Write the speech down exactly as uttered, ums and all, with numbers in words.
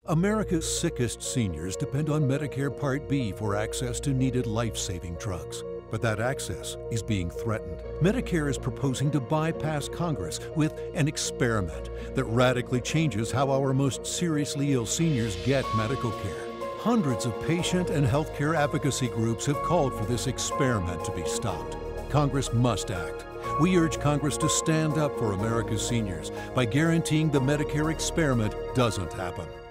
America's sickest seniors depend on Medicare Part B for access to needed life-saving drugs. But that access is being threatened. Medicare is proposing to bypass Congress with an experiment that radically changes how our most seriously ill seniors get medical care. Hundreds of patient and healthcare advocacy groups have called for this experiment to be stopped. Congress must act. We urge Congress to stand up for America's seniors by guaranteeing the Medicare experiment doesn't happen.